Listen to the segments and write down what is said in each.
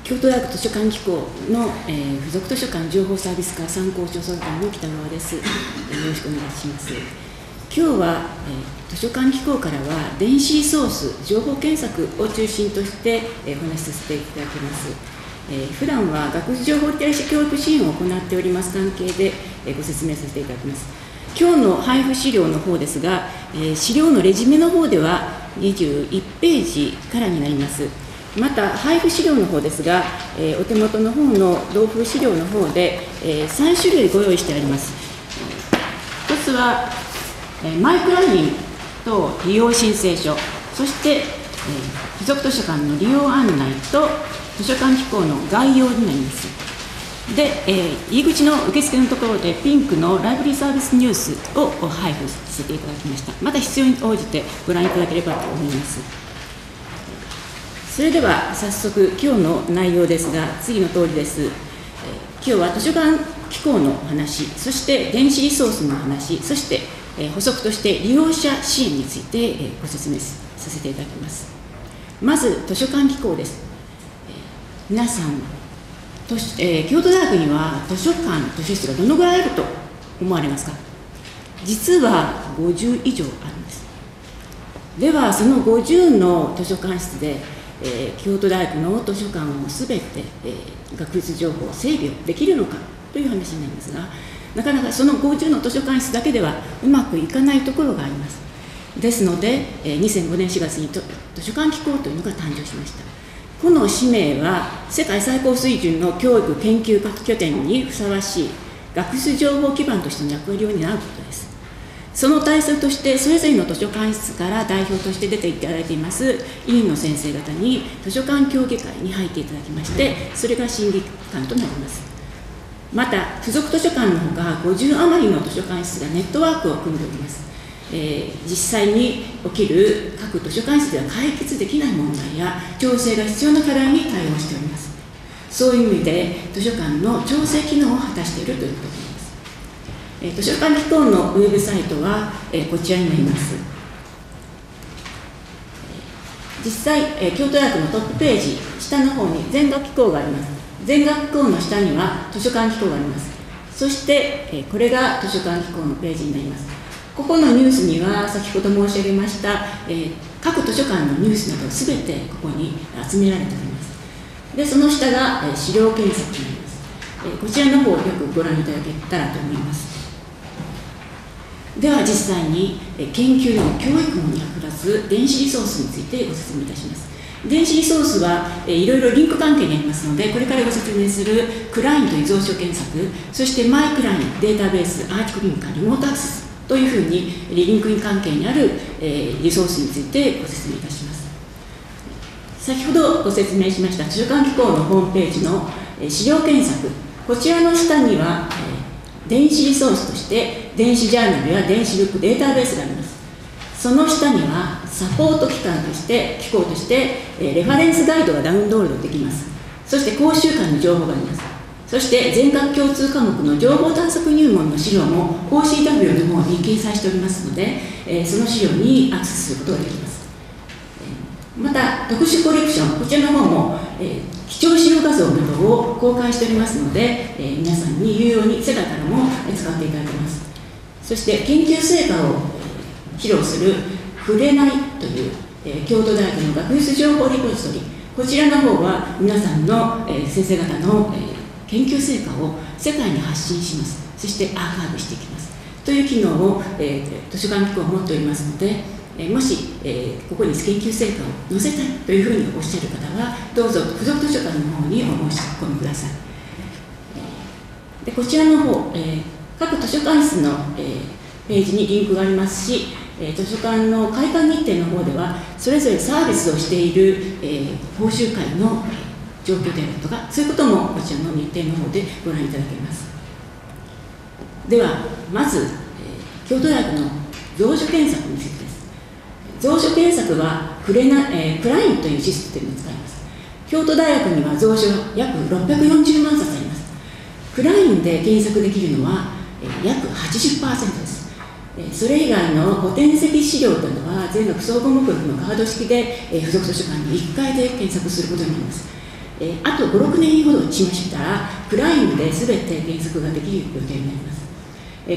京都大学図書館機構の、附属図書館情報サービス課参考調査官の北川です。よろしくお願いします。今日は、図書館機構からは電子リソース情報検索を中心として、お話しさせていただきます。普段は学術情報リテラシー教育支援を行っております関係で、ご説明させていただきます。今日の配布資料の方ですが、資料のレジュメの方では21ページからになります。また配布資料の方ですが、お手元の方の同封資料の方で、3種類ご用意してあります。一つは、マイクラインと利用申請書、そして、付属図書館の利用案内と図書館機構の概要になります。で、入り口の受付のところでピンクのライブラリーサービスニュースを配布させていただきました。また必要に応じてご覧いただければと思います。それでは早速今日の内容ですが、次の通りです。今日は図書館機構の話、そして電子リソースの話、そして補足として利用者支援についてご説明させていただきます。まず図書館機構です。皆さん、京都大学には図書館、図書室がどのぐらいあると思われますか？実は50以上あるんです。ではその50の図書館室で京都大学の図書館をすべて、学術情報整備をできるのかという話になりますが、なかなかその50の図書館室だけではうまくいかないところがあります。ですので、2005年4月に図書館機構というのが誕生しました。この使命は世界最高水準の教育研究拠点にふさわしい学術情報基盤としての役割を担うことです。その対策として、それぞれの図書館室から代表として出ていただいています委員の先生方に図書館協議会に入っていただきまして、それが審議官となります。また、付属図書館のほか50余りの図書館室がネットワークを組んでおります。実際に起きる各図書館室では解決できない問題や調整が必要な課題に対応しております。そういう意味で図書館の調整機能を果たしているということです。図書館機構のウェブサイトは、こちらになります。実際、京都大学のトップページ下の方に全学機構があります。全学機構の下には図書館機構があります。そして、これが図書館機構のページになります。ここのニュースには先ほど申し上げました、各図書館のニュースなどすべてここに集められております。で、その下が、資料検索になります。こちらの方をよくご覧いただけたらと思います。では実際に研究の教育に役立つ電子リソースについてご説明いたします。電子リソースはいろいろリンク関係にありますので、これからご説明するクラインという蔵書検索、そしてマイクライン、データベース、アーティクルリンク、リモートアクセスというふうにリンク関係にあるリソースについてご説明いたします。先ほどご説明しました図書館機構のホームページの資料検索、こちらの下には電子リソースとして電子ジャーナルや電子ブック、データベースがあります。その下にはサポート機関として機構としてレファレンスガイドがダウンロードできます。そして講習会の情報があります。そして全学共通科目の情報探索入門の資料も OCW の方に掲載しておりますので、その資料にアクセスすることができます。また特殊コレクション、こちらの方も貴重資料画像などを公開しておりますので、皆さんに有用に世界からも使っていただけます。そして研究成果を披露する触れないという、京都大学の学術情報リポジトリ、こちらの方は皆さんの、先生方の、研究成果を世界に発信します。そしてアーカイブしていきますという機能を、図書館機構は持っておりますので、もし、ここに研究成果を載せたいというふうにおっしゃる方は、どうぞ付属図書館の方にお申し込みください。でこちらの方、各図書館室の、ページにリンクがありますし、図書館の開館日程の方では、それぞれサービスをしている、講習会の状況であるとか、そういうこともこちらの日程の方でご覧いただけます。では、まず、京都大学の蔵書検索についてです。蔵書検索はクラインというシステムを使います。京都大学には蔵書約640万冊あります。クラインで検索できるのは約 80% です。それ以外の古典籍資料というのは全学総合目録のカード式で付属図書館に1回で検索することになります。 あと5、6年ほどしましたら、クライムで全て検索ができる予定になります。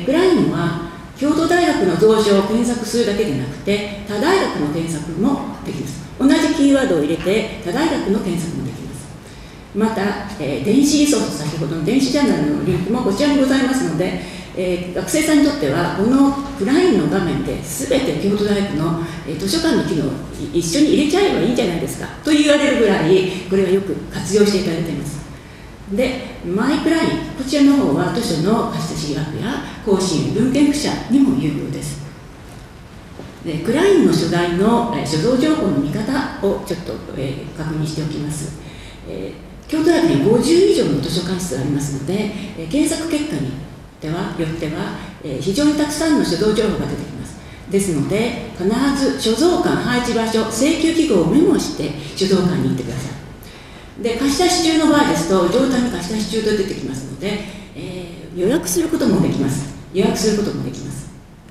クライムは、京都大学の蔵書を検索するだけでなくて、他大学の検索もできます。同じキーワードを入れて、他大学の検索もできます。また、電子リソース、先ほどの電子ジャーナルのリンクもこちらにございますので、学生さんにとっては、このクラインの画面で全て京都大学の、図書館の機能を一緒に入れちゃえばいいじゃないですかと言われるぐらい、これはよく活用していただいています。で、マイクライン、こちらの方は図書の貸し出し額や更新、文献付者にも有料です。で、クラインの所在の所蔵情報の見方をちょっと、確認しておきます。京都大学に50以上の図書館室がありますので、検索結果によっては、非常にたくさんの所蔵情報が出てきます。ですので、必ず所蔵館配置場所、請求記号をメモして所蔵館に行ってください。で、貸し出し中の場合ですと、上端に貸し出し中と出てきますので、予約することもできます。予約することもできます。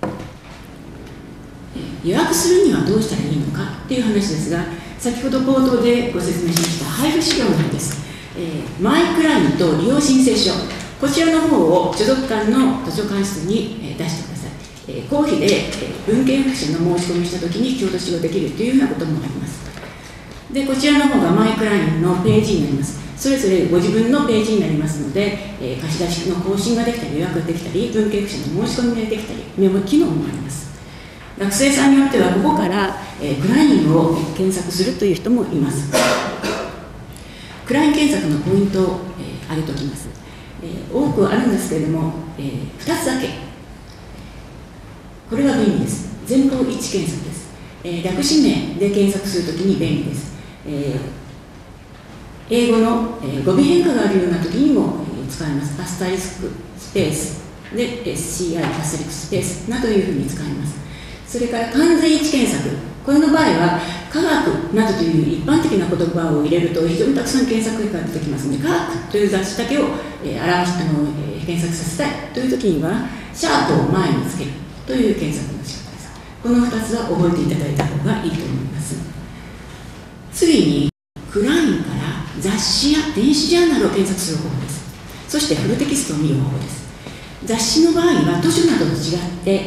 予約するにはどうしたらいいのかっていう話ですが、先ほど冒頭でご説明しました配布資料の方です。マイクラインと利用申請書、こちらの方を所属館の図書館室に出してください。公費で文献付者の申し込みしたときに京都使用できるというようなこともあります。で、こちらの方がマイクラインのページになります。それぞれご自分のページになりますので、貸し出しの更新ができたり、予約ができたり、文献付者の申し込みができたり、メモ機能もあります。学生さんによっては、ここから、クラインを検索するという人もいます。クライン検索のポイントを、挙げておきます。多くあるんですけれども、2つだけ。これが便利です。前方一致検索です。略氏名で検索するときに便利です。英語の語尾変化があるようなときにも使えます。アスタリスクスペースで SCI アスタリスクスペースなどいうふうに使います。それから完全一致検索。これの場合は科学などという一般的な言葉を入れると非常にたくさん検索結果が出てきますので、科学という雑誌だけを検索させたいというときにはシャープを前につけるという検索の仕方です。この2つは覚えていただいた方がいいと思います。次にクラインから雑誌や電子ジャーナルを検索する方法です。そしてフルテキストを見る方法です。雑誌の場合は図書などと違って、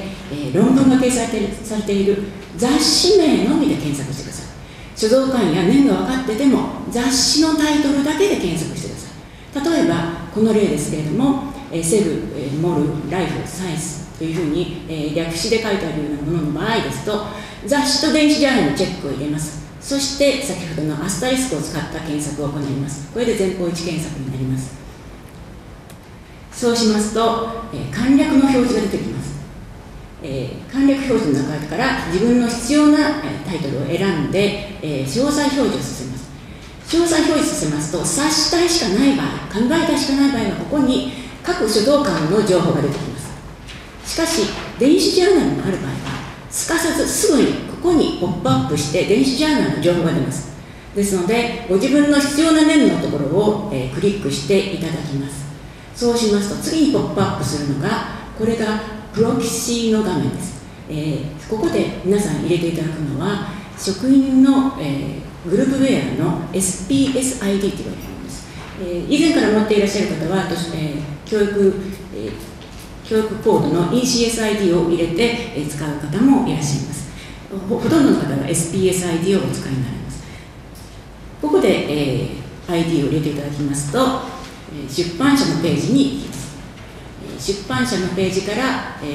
論文が掲載されている雑誌名のみで検索してください。所蔵館や年が分かってても雑誌のタイトルだけで検索してください。例えばこの例ですけれども、セル、モル、ライフ、サイエンスというふうに、略詞で書いてあるようなものの場合ですと、雑誌と電子ジャーナルのチェックを入れます。そして先ほどのアスタリスクを使った検索を行います。これで前方一検索になります。そうしますと、簡略の表示が出てきます。簡略表示の中から自分の必要なタイトルを選んで、詳細表示をさせます。詳細表示させますと、冊子体しかない場合、紙媒体しかない場合はここに各書道館の情報が出てきます。しかし、電子ジャーナルのある場合は、すかさずすぐにここにポップアップして電子ジャーナルの情報が出ます。ですので、ご自分の必要な年のところを、クリックしていただきます。そうしますと、次にポップアップするのが、これがプロキシの画面です。ここで皆さん入れていただくのは、職員の、グループウェアの SPSID と言われるんです。以前から持っていらっしゃる方は、教育コードの ECSID を入れて、使う方もいらっしゃいます。ほとんどの方は SPSID をお使いになります。ここで、ID を入れていただきますと、出版社のページに行きます。出版社のページから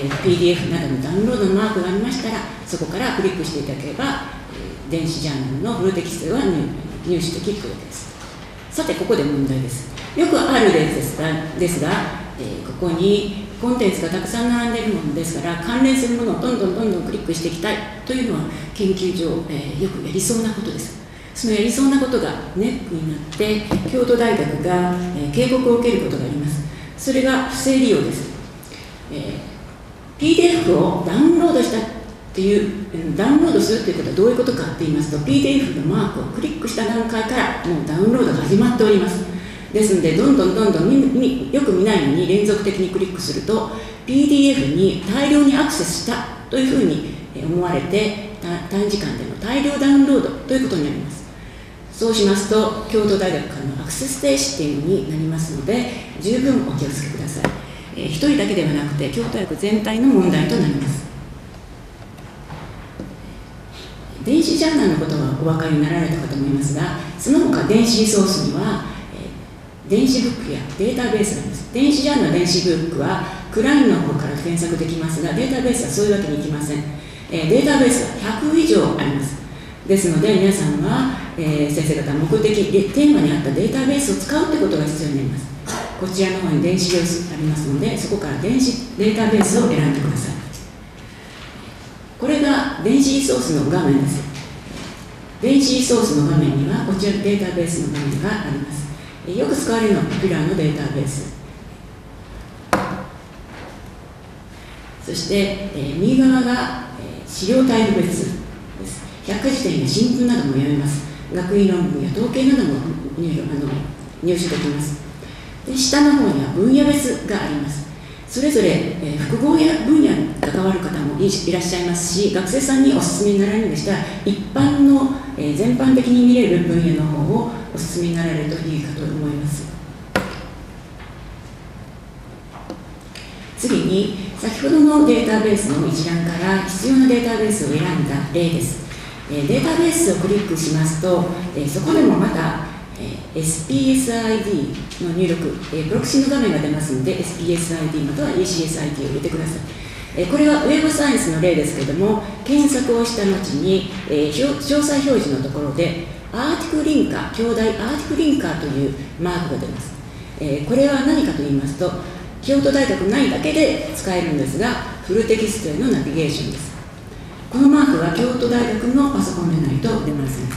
、PDF などのダウンロードのマークがありましたら、そこからクリックしていただければ、電子ジャーナルのフルテキストが入手できるわけです。さて、ここで問題です。よくある例ですが、ここにコンテンツがたくさん並んでいるものですから、関連するものをどんどんクリックしていきたいというのは、研究上、よくやりそうなことです。そのやりそうなことがネックになって、京都大学が、警告を受けることがあります。それが不正利用です。PDF をダウンロードしたっていう、ダウンロードするということはどういうことかって言いますと、PDF のマークをクリックした段階からもうダウンロードが始まっております。ですので、どんどんよく見ないのに連続的にクリックすると、PDF に大量にアクセスしたというふうに思われて、短時間での大量ダウンロードということになります。 そうしますと、京都大学からのアクセス停止っていうのになりますので、十分お気をつけください。1人だけではなくて、京都大学全体の問題となります。電子ジャーナルのことはお分かりになられたかと思いますが、その他電子リソースには、電子ブックやデータベースがあります。電子ジャーナル、電子ブックはクラインの方から検索できますが、データベースはそういうわけにいきません。データベースは100以上あります。ですので、皆さんは、先生方目的、テーマに合ったデータベースを使うということが必要になります。こちらの方に電子ベースありますので、そこからデータベースを選んでください。これが電子リソースの画面です。電子リソースの画面には、こちらデータベースの画面があります。よく使われるのはポピュラーのデータベース。そして、右側が、資料タイプ別です。百科事典や新聞なども読めます。学位論文や統計なども入手できます。で、下の方には分野別があります。それぞれ、複合や分野に関わる方もいらっしゃいますし、学生さんにお勧めになられるんでしたら、一般の、全般的に見れる分野の方をお勧めになられるといいかと思います。次に、先ほどのデータベースの一覧から必要なデータベースを選んだ例です。データベースをクリックしますと、そこでもまた、SPSID の入力、プロクシの画面が出ますので、SPSID または ECSID を入れてください。これはウェブサイエンスの例ですけれども、検索をした後に、詳細表示のところで、アーティクリンカー、兄弟アーティクリンカーというマークが出ます。これは何かと言いますと、京都大学内だけで使えるんですが、フルテキストへのナビゲーションです。このマークは京都大学のパソコンでないと出ません。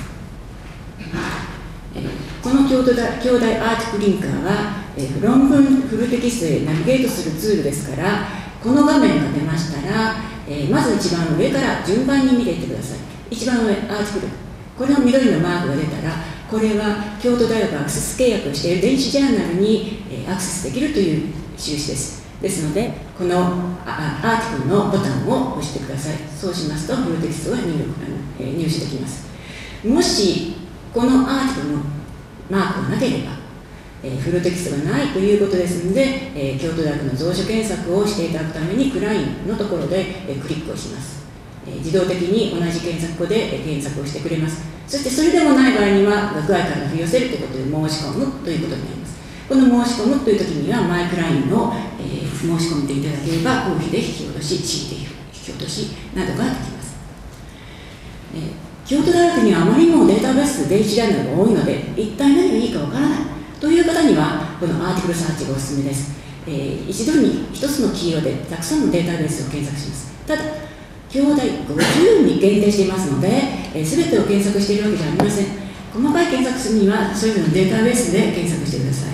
この兄弟アーティクリンカーは、論文フルテキストへナビゲートするツールですから、この画面が出ましたら、まず一番上から順番に見ていってください。一番上、アーティクル。これの緑のマークが出たら、これは京都大学アクセス契約をしている電子ジャーナルにアクセスできるという印です。ですので、このアーティクルのボタンを押してください。そうしますと、フルテキストが入手できます。もし、このアーティクルのマークがなければ、フルテキストがないということですので、京都大学の蔵書検索をしていただくために、クラインのところでクリックをします。自動的に同じ検索語で検索をしてくれます。そしてそれでもない場合には、学外から引き寄せるということで申し込むということになります。この申し込むというときには、マイクラインの、申し込んでいただければ、公費で引き落とし、引き落としなどができます。京都大学にはあまりにもデータベース、電子ジャーナルが多いので、一体何がいいかわからないという方には、このアーティクルサーチがおすすめです。一度に一つのキーワードでたくさんのデータベースを検索します。ただ、京大50に限定していますので、全てを検索しているわけじゃありません。細かい検索するには、それぞれのデータベースで検索してください。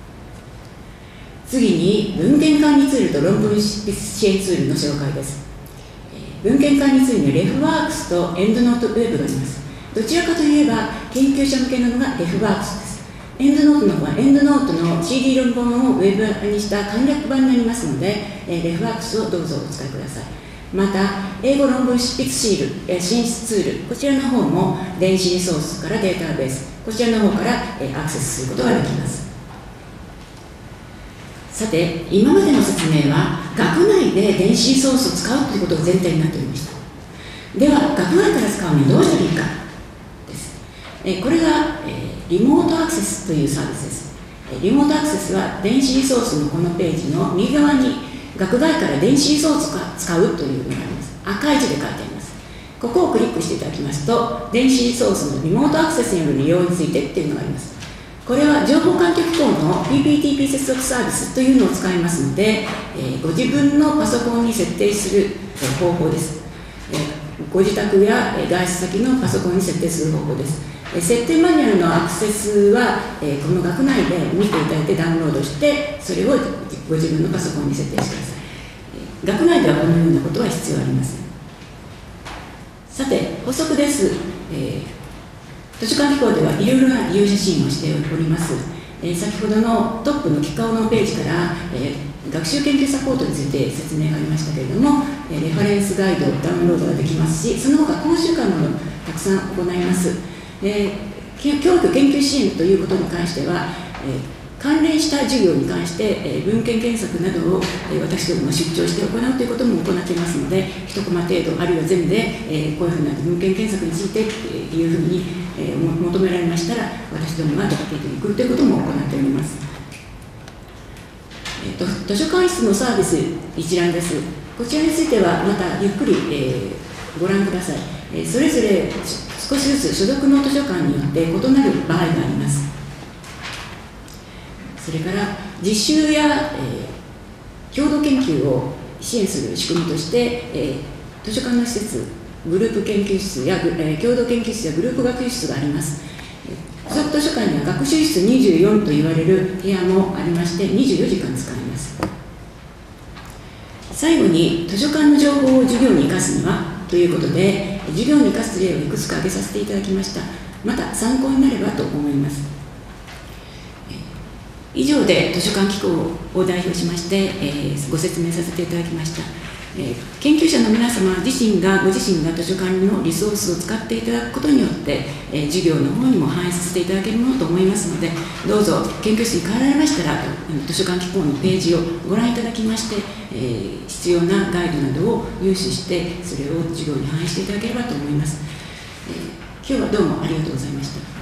次に、文献管理ツールと論文執筆支援ツールの紹介です。文献管理ツールにはレフワークスとエンドノートウェブがあります。どちらかといえば、研究者向けなのがレフワークスです。エンドノートの方は、エンドノートの CD 論文をウェブにした簡略版になりますので、レフワークスをどうぞお使いください。また、英語論文執筆シール、進出ツール、こちらの方も電子リソースからデータベース、こちらの方からアクセスすることができます。さて、今までの説明は、学内で電子リソースを使うということが前提になっておりました。では、学外から使うにはどうしたらいいかです。これが、リモートアクセスというサービスです。リモートアクセスは、電子リソースのこのページの右側に、学外から電子リソースを使うというのがあります。赤い字で書いてあります。ここをクリックしていただきますと、電子リソースのリモートアクセスによる利用についてっていうのがあります。これは情報環境機構の PPTP 接続サービスというのを使いますので、ご自分のパソコンに設定する方法です。ご自宅や外出先のパソコンに設定する方法です。設定マニュアルのアクセスは、この学内で見ていただいてダウンロードして、それをご自分のパソコンに設定してください。学内ではこのようなことは必要ありません。さて、補足です。図書館機構ではいろいろな利用者支援をしております。先ほどのトップの機構のページから、学習研究サポートについて説明がありましたけれども、レファレンスガイド、ダウンロードができますし、その他講習会などたくさん行います。 教育研究支援ということに関しては、関連した授業に関して、文献検索などを、私どもが出張して行うということも行っていますので、1コマ程度、あるいは全部で、こういうふうな文献検索についてというふうに、求められましたら、私どもが出かけていくということも行っております。図書館室のサービス一覧です。こちらについては、またゆっくり、ご覧ください。それぞれ少しずつ所属の図書館によって異なる場合があります。それから実習や、共同研究を支援する仕組みとして、図書館の施設、グループ研究室や、共同研究室やグループ学習室があります。付属図書館には学習室24と言われる部屋もありまして、24時間使えます。最後に図書館の情報を授業に生かすにはということで、授業に生かす例をいくつか挙げさせていただきました。また参考になればと思います。以上で図書館機構を代表しまして、ご説明させていただきました。研究者の皆様ご自身が図書館のリソースを使っていただくことによって、授業の方にも反映させていただけるものと思いますので、どうぞ研究室に帰られましたら、図書館機構のページをご覧いただきまして、必要なガイドなどを入手して、それを授業に反映していただければと思います。今日はどうもありがとうございました。